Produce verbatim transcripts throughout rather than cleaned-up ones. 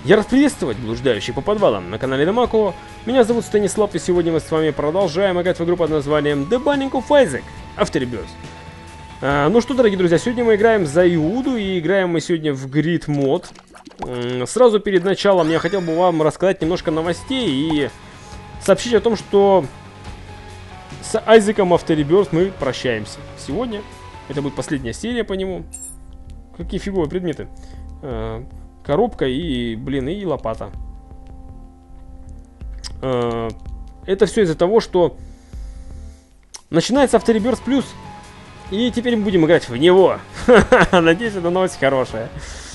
Я рад приветствовать блуждающих по подвалам на канале Дамако. Меня зовут Станислав, и сегодня мы с вами продолжаем играть в игру под названием The Binding of Isaac Afterbirth. А, ну что, дорогие друзья, сегодня мы играем за Иуду, и играем мы сегодня в Grid мод. Сразу перед началом я хотел бы вам рассказать немножко новостей и сообщить о том, что с Айзеком Afterbirth мы прощаемся сегодня. Это будет последняя серия по нему. Какие фиговые предметы. Коробка и, блин, и лопата. Это все из-за того, что начинается Afterbirth Plus. И теперь мы будем играть в него. Надеюсь, эта новость хорошая.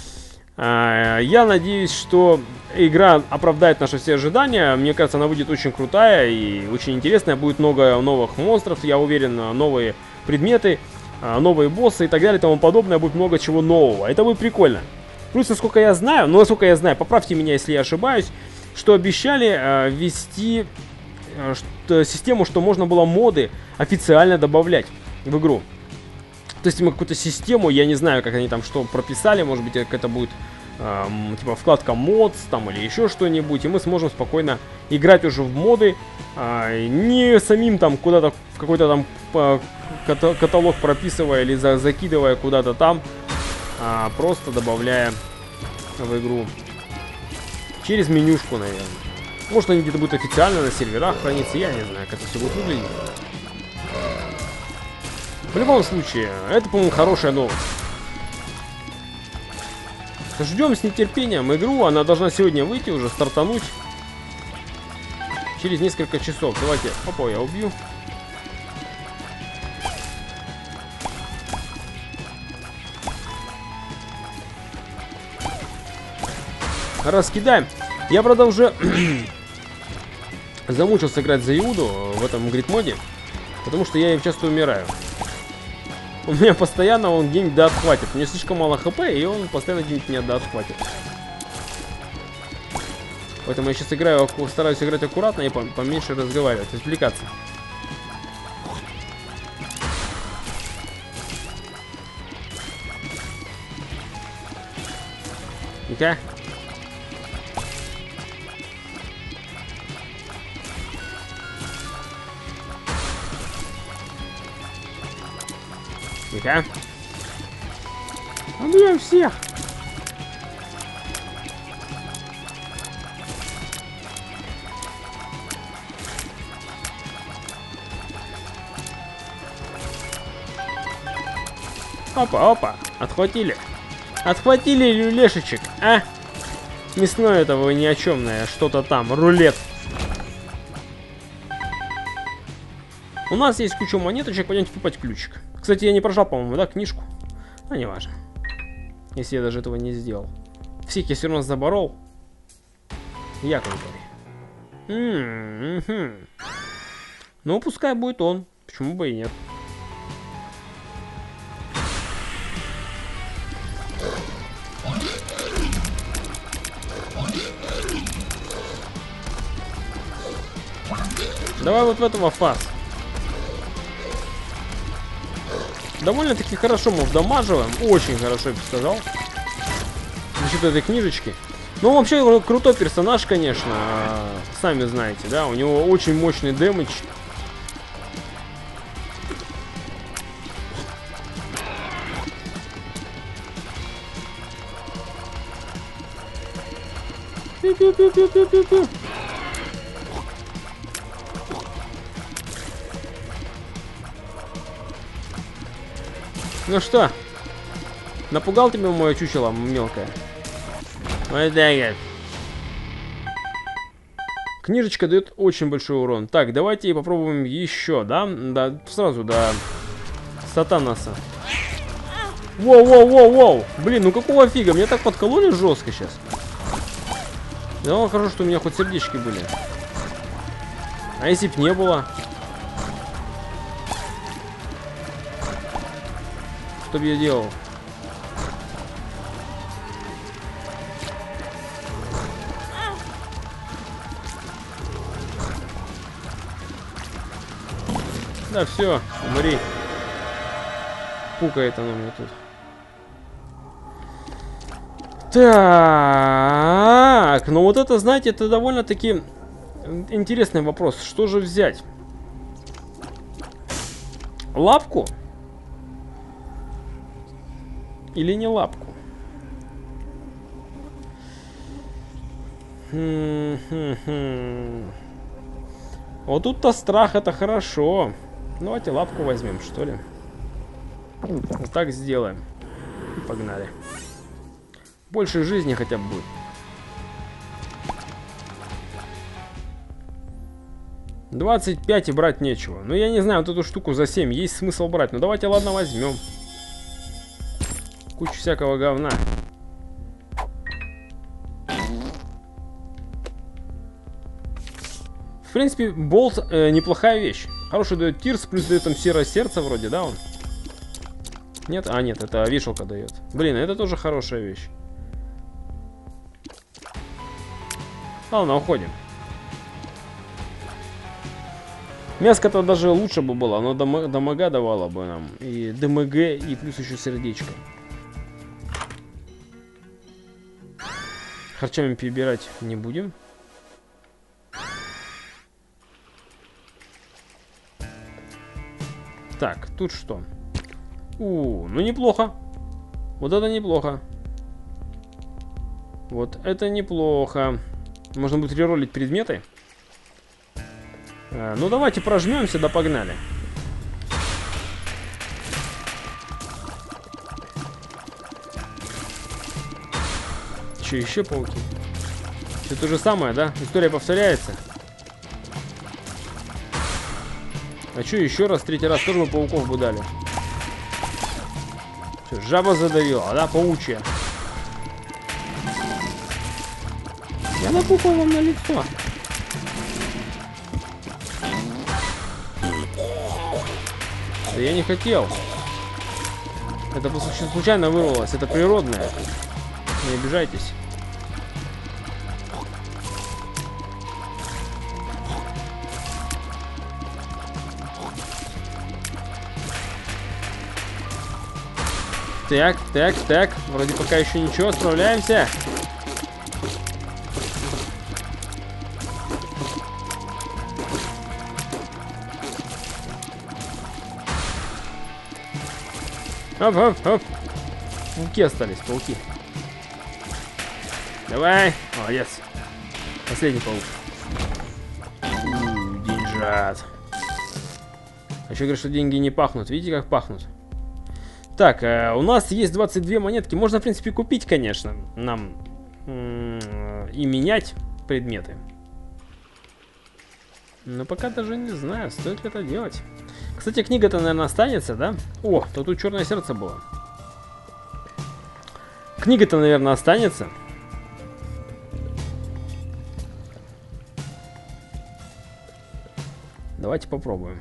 Я надеюсь, что игра оправдает наши все ожидания. Мне кажется, она будет очень крутая и очень интересная. Будет много новых монстров, я уверен, новые предметы, новые боссы и так далее и тому подобное. Будет много чего нового. Это будет прикольно. Плюс, насколько я знаю, ну, насколько я знаю, поправьте меня, если я ошибаюсь, что обещали э, ввести э, что, систему, что можно было моды официально добавлять в игру. То есть мы какую-то систему, я не знаю, как они там что прописали, может быть, это будет э, типа вкладка mods там или еще что-нибудь, и мы сможем спокойно играть уже в моды, э, не самим там куда-то в какой-то там э, каталог прописывая или за закидывая куда-то там. А просто добавляя в игру через менюшку, наверное. Может, они где-то будут официально на серверах храниться, я не знаю, как это все будет выглядеть. В любом случае, это, по-моему, хорошая новость. Ждем с нетерпением игру, она должна сегодня выйти, уже стартануть через несколько часов. Давайте, опа, я убью. Раскидаем. Я, правда, уже замучился играть за Иуду в этом грид-моде, потому что я им часто умираю. У меня постоянно он где-нибудь да отхватит. У меня слишком мало хп, и он постоянно где-нибудь меня да отхватит. Поэтому я сейчас играю, стараюсь играть аккуратно и поменьше разговаривать, отвлекаться. Ну-ка. Ну-ка. Убьем всех. Опа, опа. Отхватили. Отхватили люлешечек, а? Мясное это вы ни о чемное, что-то там, рулет. У нас есть куча монеточек, пойдемте покупать ключик. Кстати, я не прожал, по-моему, да, книжку? А не важно. Если я даже этого не сделал. Всех я все равно заборол. Я крутой. Mm-hmm. Ну, пускай будет он. Почему бы и нет. Давай вот в этого фас. Довольно-таки хорошо мы вдамаживаем. Очень хорошо, я бы сказал. За счет этой книжечки. Ну, вообще, крутой персонаж, конечно. Сами знаете, да? У него очень мощный дэмэдж. Пи-пи-пи-пи-пи-пи. Ну что, напугал тебя мое чучело мелкое? Вот так. Книжечка дает очень большой урон. Так, давайте попробуем еще, да? Да, сразу до сатанаса. Воу-воу-воу-воу! Блин, ну какого фига? Меня так подкололи жестко сейчас. Да, хорошо, что у меня хоть сердечки были. А если б не было? Что бы я делал? Да все, умри. Пукает оно мне тут. Так. ну вот это, знаете, это довольно-таки интересный вопрос. Что же взять? Лапку? Или не лапку? Хм-хм-хм. Вот тут-то страх, это хорошо. Давайте лапку возьмем, что ли. Вот так сделаем. И погнали. Больше жизни хотя бы будет. двадцать пять и брать нечего. Ну, я не знаю, вот эту штуку за семь есть смысл брать. Ну, давайте, ладно, возьмем. Кучу всякого говна. В принципе, болт э, неплохая вещь. Хороший дает тирс, плюс дает там серое сердце вроде, да, он? Нет? А, нет, это вешалка дает. Блин, это тоже хорошая вещь. Ладно, уходим. Мяско-то даже лучше бы было. Оно дам дамага давало бы нам. И ДМГ, и плюс еще сердечко. Харчами перебирать не будем. Так, тут что? У, ну неплохо. Вот это неплохо. Вот это неплохо. Можно будет реролить предметы. А, ну давайте прожмемся, да погнали. Че, еще пауки? Все то же самое, да? История повторяется. А что, еще раз, третий раз тоже бы пауков бы дали. Что, жаба задавила, да, паучья. Я напукал вам на лицо. Да я не хотел. Это просто случайно вырвалось, это природное. Не обижайтесь. Так, так, так. Вроде пока еще ничего, справляемся. Оп, оп, оп. Пауки остались, пауки. Давай. Молодец. Последний паук. У-у, деньжат. А еще говорят, что деньги не пахнут. Видите, как пахнут? Так, э, у нас есть двадцать две монетки. Можно, в принципе, купить, конечно, нам и менять предметы. Но пока даже не знаю, стоит ли это делать. Кстати, книга-то, наверное, останется, да? О, то тут черное сердце было. Книга-то, наверное, останется. Давайте попробуем.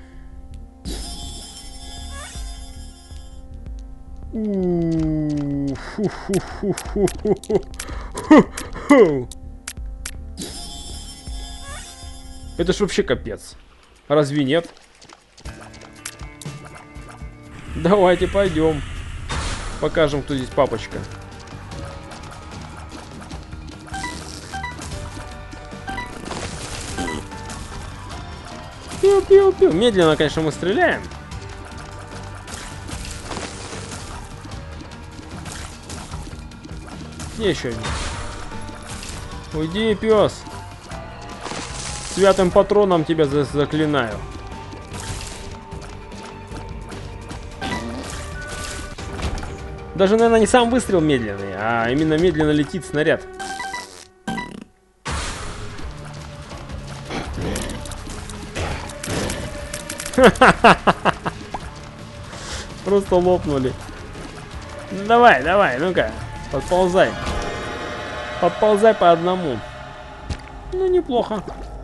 Это ж вообще капец. Разве нет? Давайте пойдем. Покажем, кто здесь папочка. Пиу-пиу-пиу. Медленно, конечно, мы стреляем. Еще один. Уйди, пес. Святым патроном тебя за заклинаю. Даже, наверное, не сам выстрел медленный, а именно медленно летит снаряд. Просто лопнули. Давай, давай, ну-ка, подползай. Подползай по одному. Ну, неплохо.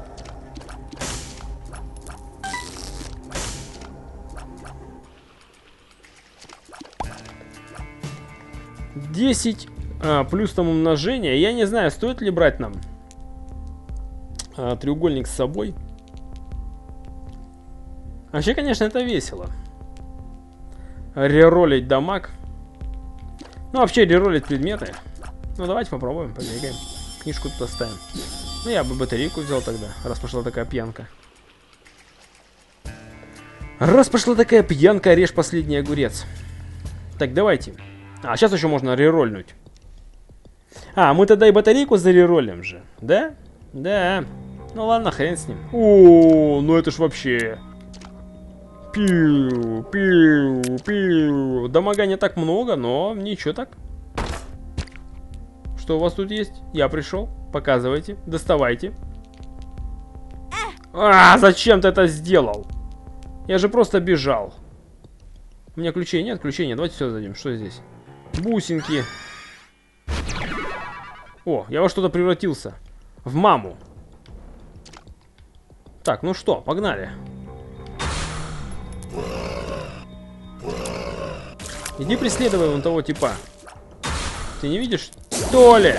десять а, плюс там умножение. Я не знаю, стоит ли брать нам а, треугольник с собой. Вообще, конечно, это весело. Реролить дамаг. Ну, вообще, реролить предметы. Ну, давайте попробуем, побегаем. книжку тут оставим. Ну, я бы батарейку взял тогда, раз пошла такая пьянка. Раз пошла такая пьянка, режь последний огурец. Так, давайте. А, сейчас еще можно рерольнуть. А, мы тогда и батарейку зареролим же, да? Да. Ну ладно, хрен с ним. О, ну это ж вообще... Пиу, пиу, пиу. Дамага не так много, но ничего так. Что у вас тут есть? Я пришел. Показывайте, доставайте. А, зачем ты это сделал? Я же просто бежал. У меня ключей нет, ключей нет. Давайте все зайдем. Что здесь? Бусинки. О, я во что-то превратился. В маму. Так, ну что, погнали. Иди преследуй вон того типа. Ты не видишь, что ли?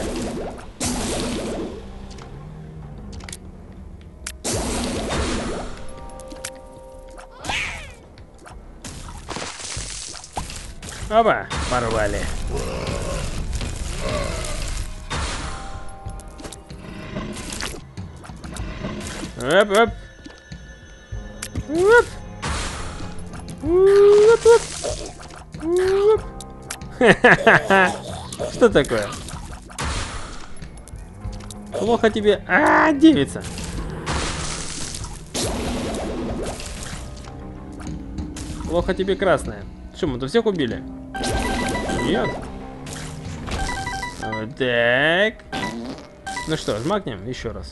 Оба, порвали. Оп, оп. Оп. Оп, оп. Оп. Ха-ха-ха. Что такое? Плохо тебе. А, девица. Плохо тебе красная. Что, мы тут всех убили? Нет. Вот так. Ну что, жмакнем еще раз.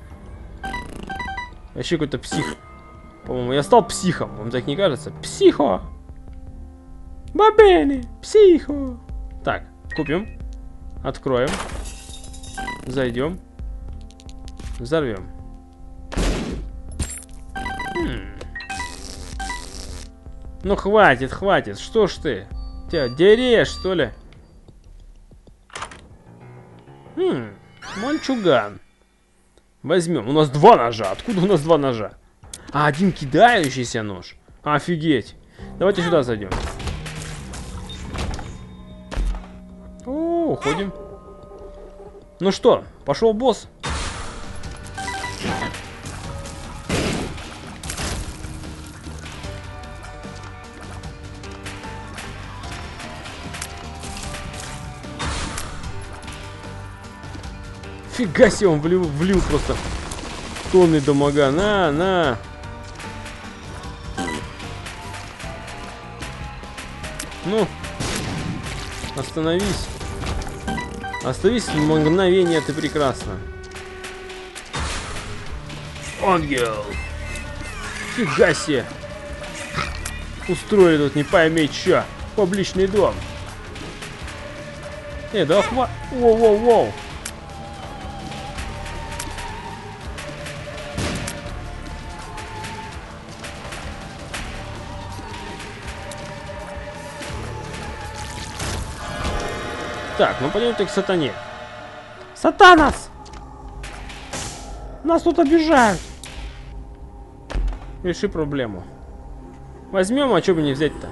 Вообще какой-то псих. По-моему, я стал психом. Вам так не кажется? Психо. Бабели. Психо. Так, купим. Откроем. Зайдем. Взорвем. Хм. Ну хватит, хватит. Что ж ты? Тебя дерешь, что ли? Хм, мальчуган. Возьмем. У нас два ножа. Откуда у нас два ножа? А, один кидающийся нож. Офигеть. Давайте сюда зайдем. О, уходим. Ну что, пошел босс. Фига себе, он влил, влил просто тонны дамага. На, на. Ну, остановись. Остановись на мгновение, ты прекрасно. Ангел. Фига себе. Устроили тут не пойми чё. Публичный дом. Э, да хва... Воу-воу-воу. Так, ну пойдемте к сатане. Сатанас! Нас тут обижают. Реши проблему. Возьмем, а что бы не взять-то?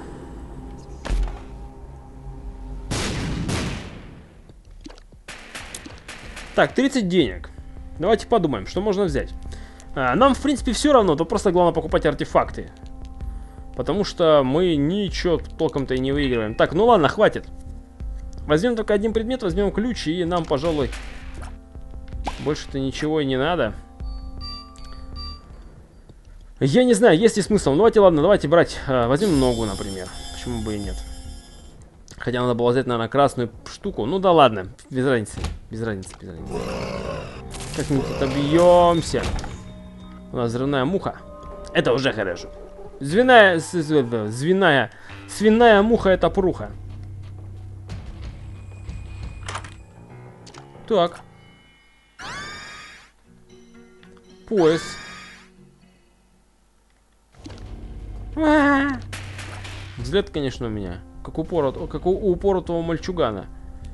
Так, тридцать денег. Давайте подумаем, что можно взять. А, нам, в принципе, все равно, то просто главное покупать артефакты. Потому что мы ничего толком-то и не выигрываем. Так, ну ладно, хватит. Возьмем только один предмет, возьмем ключ, и нам, пожалуй, больше-то ничего и не надо. Я не знаю, есть ли смысл. Ну, давайте, ладно, давайте брать. Э, возьмем ногу, например. Почему бы и нет? Хотя надо было взять, наверное, красную штуку. Ну да ладно, без разницы. Без разницы, без разницы. Как-нибудь отобьемся. У нас взрывная муха. Это уже хорошо. Звеная, звеная, свиная муха — это пруха. Так. Пояс. А-а-а. Взгляд, конечно, у меня. Как у, упорот... как у упоротого мальчугана.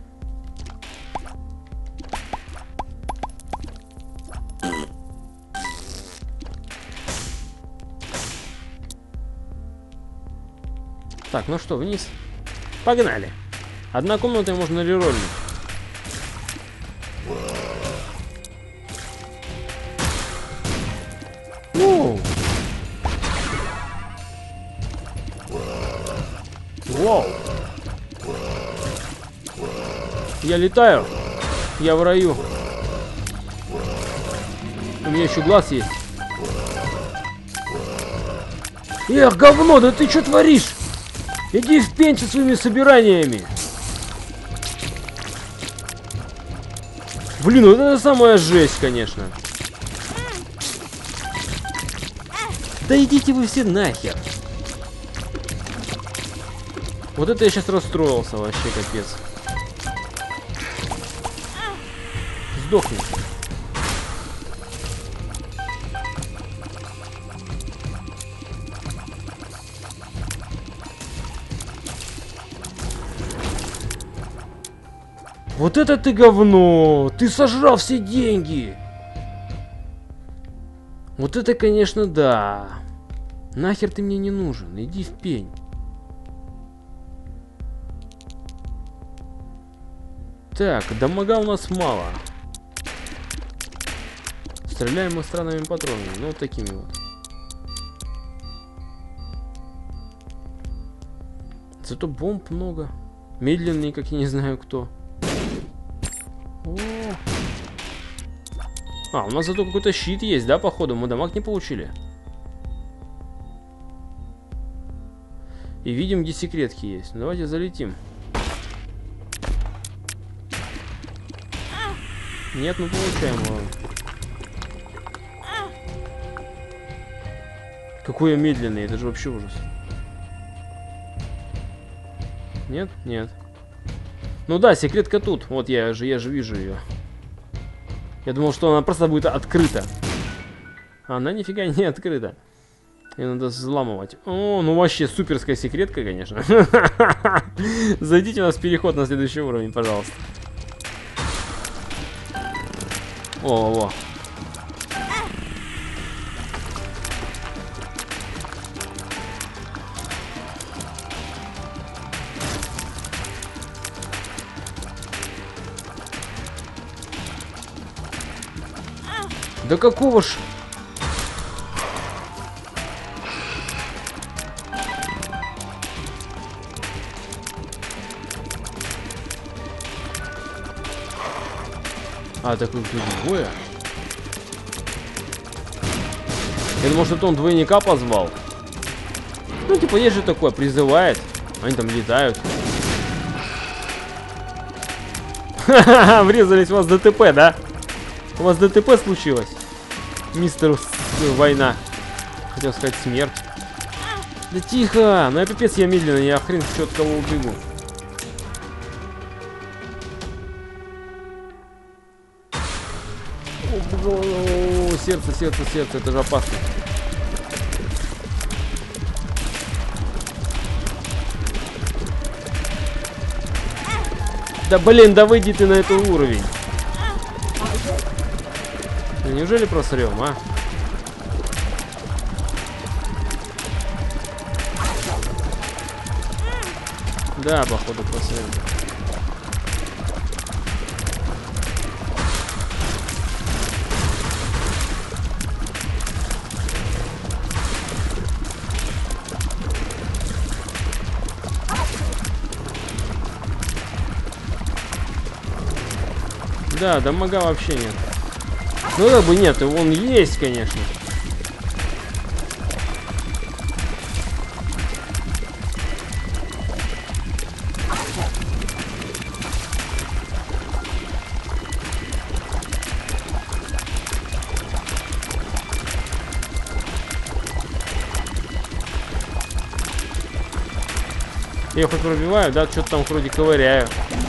Так, ну что, вниз. Погнали. Одна комната, можно рерольнуть. Я летаю. Я в раю. У меня еще глаз есть. Эх, говно, да ты что творишь? Иди в пень со своими собираниями. Блин, вот это самая жесть, конечно. Да идите вы все нахер. Вот это я сейчас расстроился, вообще капец. Сдохни. Вот это ты говно! Ты сожрал все деньги! Вот это, конечно, да. Нахер ты мне не нужен? Иди в пень. Так, дамага у нас мало. Стреляем мы странными патронами. Ну, вот такими вот. Зато бомб много. Медленные, как я не знаю кто. О. А, у нас зато какой-то щит есть, да, походу? Мы дамаг не получили. И видим, где секретки есть. Ну, давайте залетим. Нет, мы получаем его. Какой я медленный, это же вообще ужас. Нет? Нет. Ну да, секретка тут. Вот я же, я же вижу ее. Я думал, что она просто будет открыта. А она нифига не открыта. Ее надо взламывать. О, ну вообще суперская секретка, конечно. Зайдите у нас в переход на следующий уровень, пожалуйста. О-о-о. Да какого ж... А, так их двое. Я думал, что это он двойника позвал. Ну, типа, есть же такое, призывает. Они там летают. Ха-ха-ха, врезались у вас ДТП, да? У вас ДТП случилось? Мистер Война. Хотел сказать смерть. Да тихо! Ну я пипец, я медленно, я хрен что от кого убегу. О, сердце, сердце, сердце, это же опасно. Да блин, да выйди ты на этот уровень. Ну, неужели просрем, а? Да, походу просрем. Да, дамага вообще нет. Ну как бы нет, он есть, конечно. Я хоть пробиваю, да, что-то там вроде ковыряю.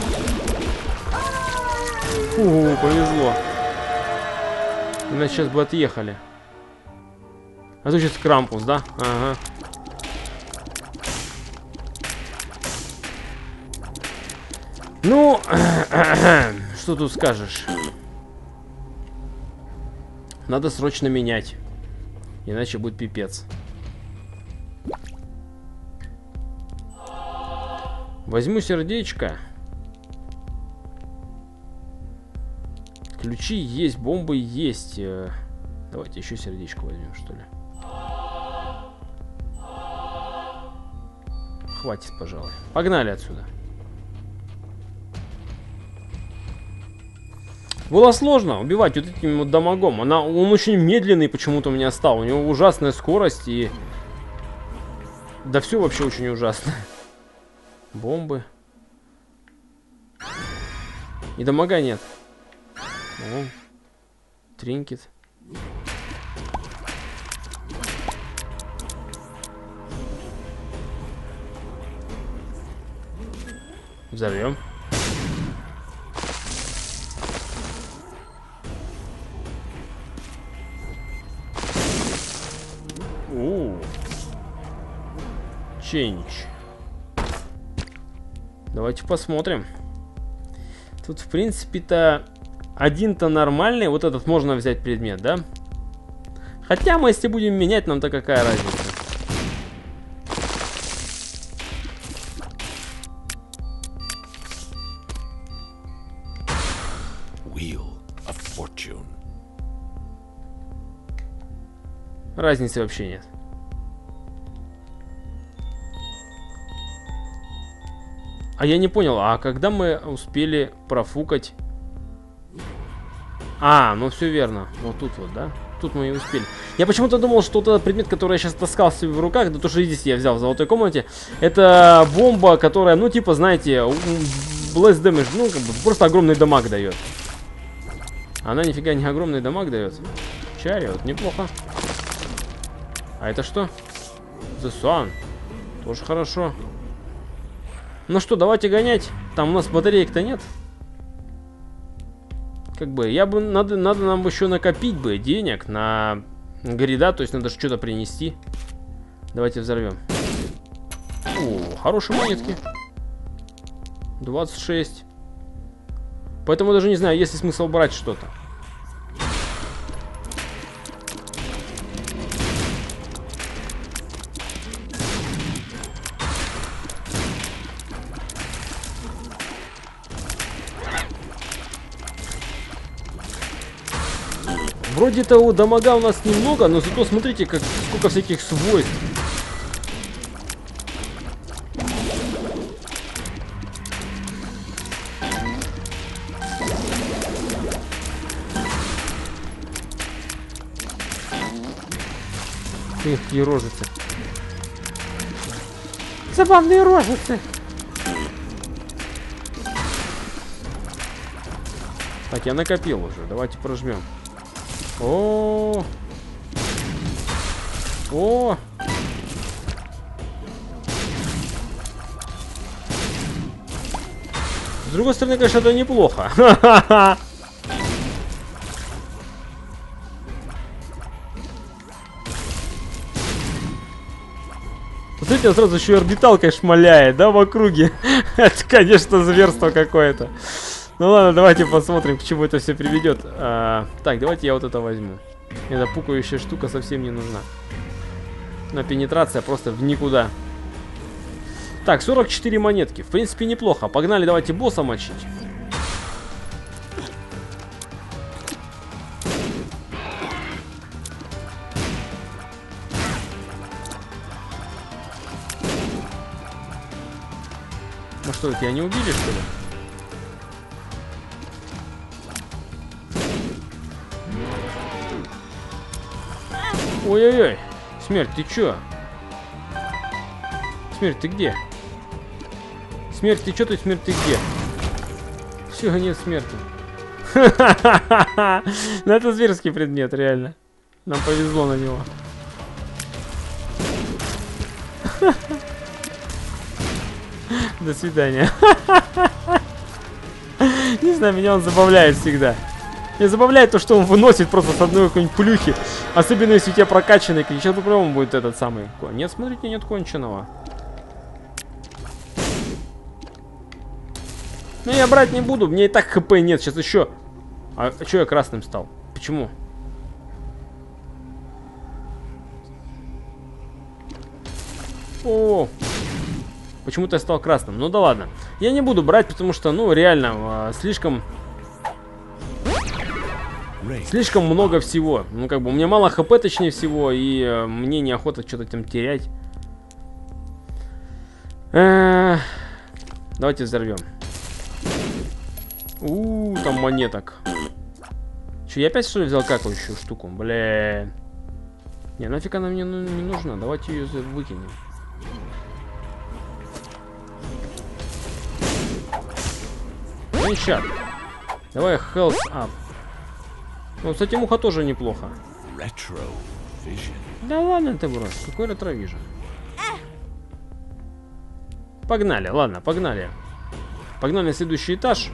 Фу, повезло. Иначе сейчас бы отъехали. А тут сейчас Крампус, да? Ага. Ну, что тут скажешь? Надо срочно менять. Иначе будет пипец. Возьму сердечко. Ключи есть, бомбы есть. Давайте еще сердечко возьмем, что ли. Хватит, пожалуй. Погнали отсюда. Было сложно убивать вот этим вот дамагом. Она, он очень медленный почему-то у меня стал. У него ужасная скорость и... Да все вообще очень ужасно. Бомбы. И дамага нет. О, тринкет. Взорвем. У, Change. Давайте посмотрим. Тут, в принципе-то, один-то нормальный. Вот этот можно взять предмет, да? Хотя мы, если будем менять, нам-то какая разница? Wheel of Fortune. Разницы вообще нет. А я не понял, а когда мы успели профукать? А, ну все верно. Вот тут вот, да? Тут мы и успели. Я почему-то думал, что вот этот предмет, который я сейчас таскал себе в руках, да то, что здесь я взял в золотой комнате, это бомба, которая, ну, типа, знаете, blast damage, ну, как бы просто огромный дамаг дает. Она нифига не огромный дамаг дает. Чариот, неплохо. А это что? The Sun. Тоже хорошо. Ну что, давайте гонять. Там у нас батареек-то нет. Как бы, я бы, надо, надо нам еще накопить бы денег на грида, то есть надо что-то принести. Давайте взорвем. О, хорошие монетки. двадцать шесть. Поэтому даже не знаю, есть ли смысл брать что-то. Вроде того дамага у нас немного, но зато смотрите, как, сколько всяких свойств. Эх, какие рожицы. Забавные рожицы. Так, я накопил уже. Давайте прожмем. О, о, с другой стороны, конечно, это неплохо. Смотрите, он сразу еще и орбиталкой шмаляет, да, в округе. Это, конечно, зверство какое-то. Ну ладно, давайте посмотрим, к чему это все приведет. А, так, давайте я вот это возьму. Эта пукающая штука совсем не нужна. Но пенетрация просто в никуда. Так, сорок четыре монетки. В принципе, неплохо. Погнали, давайте босса мочить. Ну что, тебя не убили, что ли? Ой-ой-ой. Смерть, ты чё? Смерть, ты где? Смерть, ты чё тут? Смерть, ты где? Все, нет смерти. Ну это зверский предмет, реально. Нам повезло на него. До свидания. Не знаю, меня он забавляет всегда. Меня забавляет то, что он выносит просто с одной какой-нибудь плюхи. Особенно если у тебя прокачанный. Сейчас попробуем будет этот самый. Нет, смотрите, нет конченого. Ну я брать не буду. Мне и так хп нет. Сейчас еще. А что я красным стал? Почему? О, почему-то я стал красным. Ну да ладно. Я не буду брать, потому что, ну, реально, слишком... Слишком много всего. Ну, как бы, у меня мало хп, точнее всего, и э, мне неохота что-то там терять. Э -э давайте взорвем. У-у-у, там монеток. Че, я опять что ли взял какающую штуку? Бля. Не, нафиг она мне ну, не нужна. Давайте ее выкинем. Ничат. Давай health up. Ну, кстати, муха тоже неплохо. Да ладно ты, брось. Какой ретровижн? Погнали, ладно, погнали. Погнали на следующий этаж.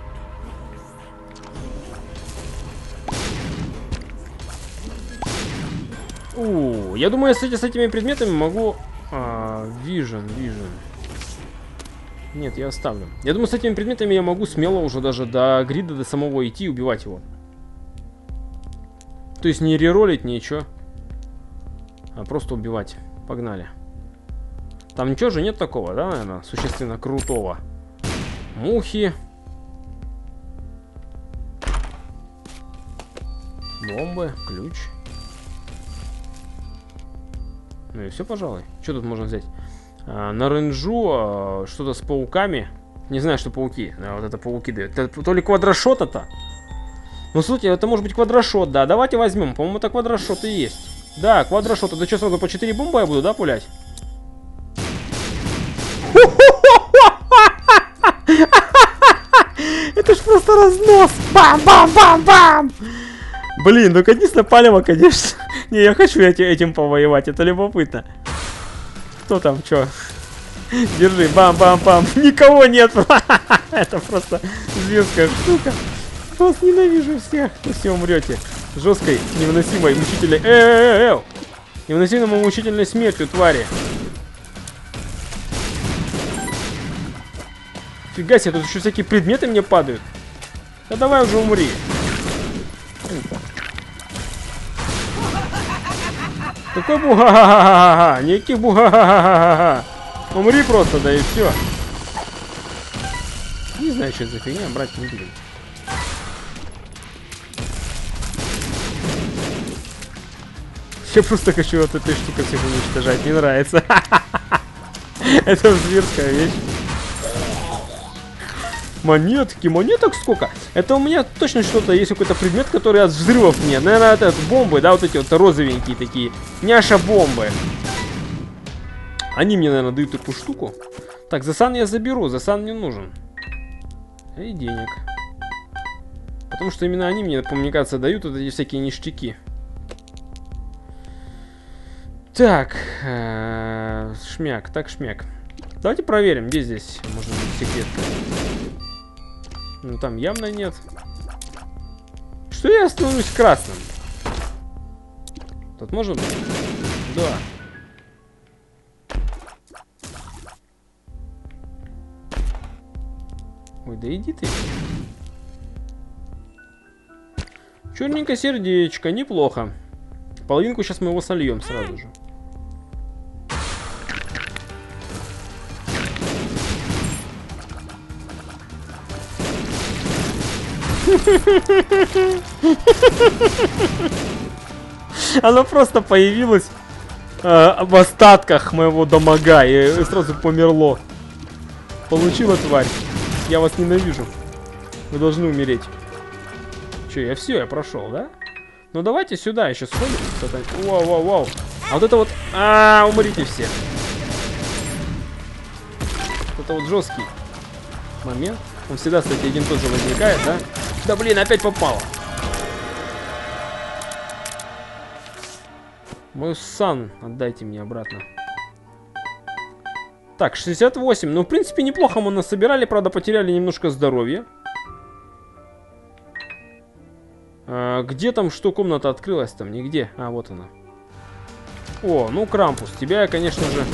У, я думаю, если с этими предметами могу... А, vision, vision. Нет, я оставлю. Я думаю, с этими предметами я могу смело уже даже до грида, до самого идти и убивать его. То есть не реролить, ничего. А просто убивать. Погнали. Там ничего же нет такого, да, наверное, существенно крутого. Мухи. Бомбы, ключ. Ну и все, пожалуй. Что тут можно взять? А, на рейнджу а, что-то с пауками. Не знаю, что пауки. А, вот это пауки дают. Это то ли квадрошот это? Ну, сути, это может быть квадрошот, да. Давайте возьмем. По-моему, это квадрошот и есть. Да, квадрошот. Это что, сразу по четыре бомбы я буду, да, пулять? Это ж просто разнос. Бам-бам-бам-бам! Блин, ну конечно палево, конечно. Не, я хочу этим повоевать, это любопытно. Кто там, чё? Держи, бам-бам-бам. Никого нет. Это просто зверская штука. Вас ненавижу всех. Вы все умрете. Жесткой, невыносимой, мучительной... Э-э-э-э! Невыносимой, мучительной смертью, твари. Фига себе, тут еще всякие предметы мне падают. Да давай уже умри. Какой буга-ха-ха-ха-ха-ха? Никаких буга-ха-ха-ха-ха-ха. Умри просто, да и все. Не знаю, что это за фигня, брать не будем. Я просто хочу вот этой штукой всех уничтожать, не нравится. Это зверская вещь. Монетки, монеток сколько? Это у меня точно что-то, есть какой-то предмет, который от взрывов нет. Наверное, это бомбы, да, вот эти вот розовенькие такие. Няша бомбы. Они мне, наверное, дают такую штуку. Так, засан я заберу, засан мне нужен. И денег. Потому что именно они мне, мне кажется, дают вот эти всякие ништяки. Так, э, шмяк, так, шмяк. Давайте проверим, где здесь может быть секретка. Ну там явно нет. Что я становлюсь красным? Тут может быть? Да. Ой, да иди ты. Черненькое сердечко, неплохо. Половинку сейчас мы его сольем сразу же. Она просто появилась э, в остатках моего дамага и, и сразу померло. Получила, тварь. Я вас ненавижу. Вы должны умереть. Че, я все, я прошел, да? Ну давайте сюда еще сходим. Вау, вау, вау. А вот это вот... А, умрите все. Вот это вот жесткий момент. Он всегда, кстати, один тот же возникает, да? Да блин, опять попало. Мой сан, отдайте мне обратно. Так, шестьдесят восемь. Ну, в принципе, неплохо мы насобирали. Правда, потеряли немножко здоровья. А, где там, что комната открылась там? Нигде. А, вот она. О, ну, Крампус. Тебя я, конечно же...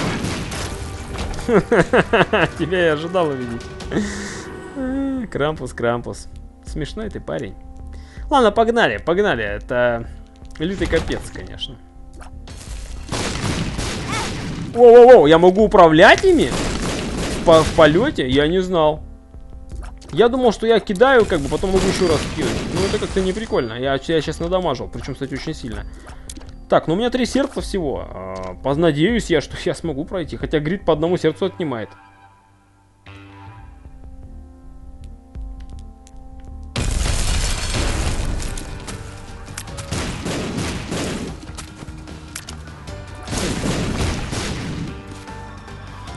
Тебя я ожидал увидеть. Крампус, Крампус. Смешной ты парень. Ладно, погнали, погнали. Это лютый капец, конечно. Воу-воу-воу, я могу управлять ими? В, в полете? Я не знал. Я думал, что я кидаю, как бы, потом могу еще раз кинуть. Ну, это как-то не прикольно. Я, я сейчас надамажил, причем, кстати, очень сильно. Так, ну у меня три сердца всего. А, познадеюсь я, что я смогу пройти. Хотя грид по одному сердцу отнимает.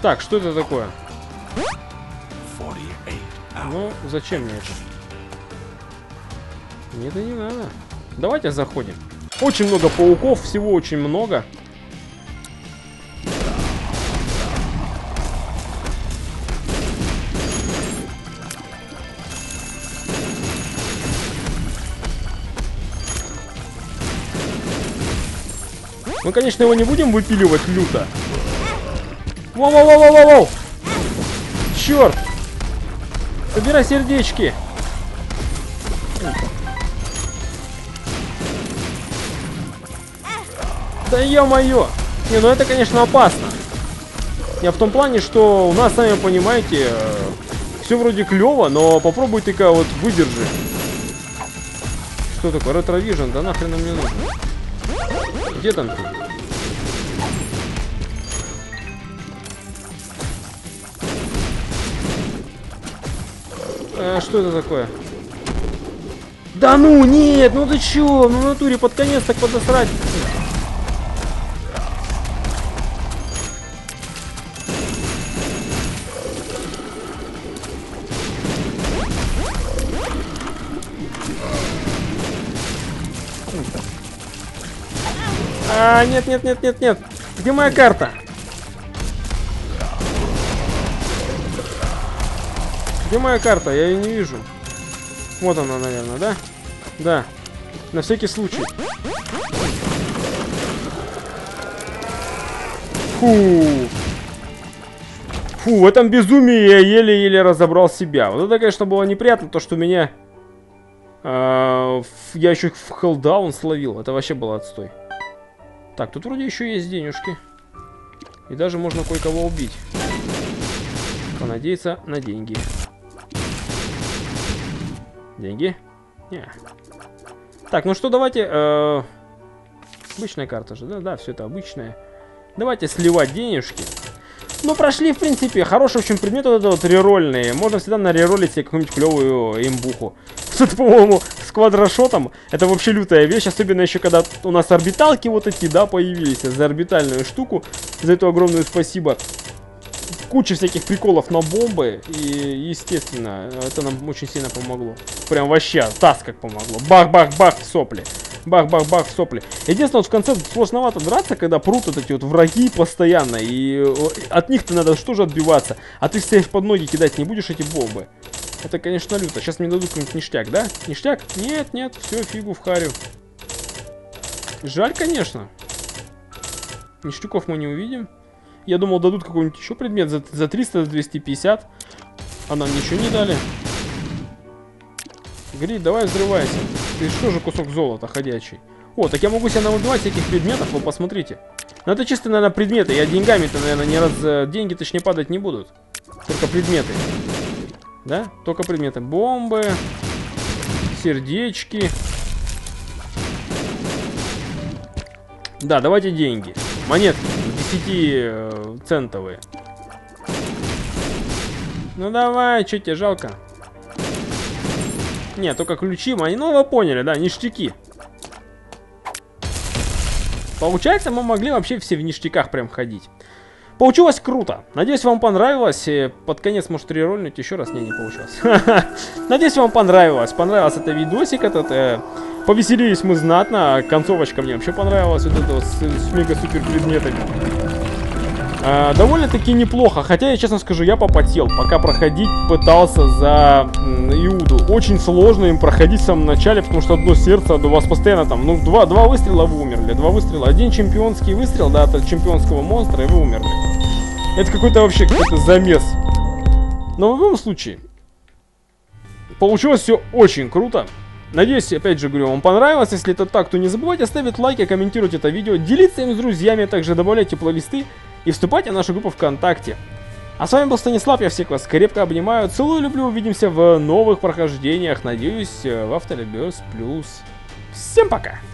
Так, что это такое? Ну, зачем мне это? Мне это не надо. Давайте заходим. Очень много пауков, всего очень много. Мы, конечно, его не будем выпиливать люто. Воу-воу-воу-воу-воу! Черт! Собирай сердечки! Да ё-моё! Не, ну это, конечно, опасно. Я в том плане, что у нас, сами понимаете, все вроде клево, но попробуй ты-ка вот выдержи. Что такое? Ретровижн? Да нахрен нам не нужно. Где там ты? А, что это такое? Да ну, нет, ну ты чё? Ну в натуре под конец так подосрать. А, нет, нет, нет, нет, нет. Где моя карта? Где моя карта? Я ее не вижу. Вот она, наверное, да? Да. На всякий случай. Фу. Фу, в этом безумии я еле-еле разобрал себя. Вот это, конечно, было неприятно, то, что меня... Э, я еще в хеллдаун словил. Это вообще было отстой. Так, тут вроде еще есть денежки. И даже можно кое-кого убить. Понадеяться на деньги. Деньги? Не. Так, ну что, давайте... Э, обычная карта же, да? Да, все это обычное. Давайте сливать денежки. Ну, прошли, в принципе, хороший очень предмет вот этот вот рерольный. Можно всегда нареролить себе какую-нибудь клевую имбуху. Что-то, по-моему, с квадрошотом. Это вообще лютая вещь. Особенно еще, когда у нас орбиталки вот эти, да, появились. За орбитальную штуку. За это огромное спасибо. Куча всяких приколов на бомбы. И, естественно, это нам очень сильно помогло. Прям вообще, таз как помогло. Бах-бах-бах в сопли. Бах-бах-бах в сопли. Единственное, вот в конце сложновато драться, когда прут вот эти вот враги постоянно. И от них-то надо что же отбиваться. А ты себе под ноги кидать не будешь эти бомбы. Это, конечно, люто. Сейчас мне дадут какой-нибудь ништяк, да? Ништяк? Нет, нет, все, фигу в харю. Жаль, конечно. Ништяков мы не увидим. Я думал, дадут какой-нибудь еще предмет за, за триста, за двести пятьдесят. А нам ничего не дали. Грит, давай взрывайся. Ты что же кусок золота ходячий? О, так я могу себя наубивать всяких предметов, вы посмотрите. Ну это чисто, наверное, предметы. Я деньгами-то, наверное, не раз... Деньги, точнее, падать не будут. Только предметы. Да? Только предметы. Бомбы. Сердечки. Да, давайте деньги. Монетки. десятицентовые. Ну давай, что тебе жалко? Нет, только ключи мои. Ну вы поняли, да, ништяки. Получается, мы могли вообще все в ништяках прям ходить. Получилось круто. Надеюсь, вам понравилось. Под конец, может, рерольнуть еще раз. Не, не получилось. Надеюсь, вам понравилось. Понравился это видосик этот. Повеселились мы знатно. Концовочка мне вообще понравилась. Вот это вот с, с мега-супер предметами. А, довольно-таки неплохо. Хотя, я честно скажу, я попотел. Пока проходить пытался за м, Иуду. Очень сложно им проходить в самом начале. Потому что одно сердце, у вас постоянно там... Ну, два, два выстрела, вы умерли. Два выстрела. Один чемпионский выстрел, да, от чемпионского монстра, и вы умерли. Это какой-то вообще какой-то замес. Но в любом случае, получилось все очень круто. Надеюсь, опять же говорю, вам понравилось. Если это так, то не забывайте ставить лайки, комментировать это видео, делиться им с друзьями, также добавляйте плейлисты и вступайте в нашу группу ВКонтакте. А с вами был Станислав, я всех вас крепко обнимаю, целую, люблю, увидимся в новых прохождениях, надеюсь, в Авто Rebirth Plus. Всем пока!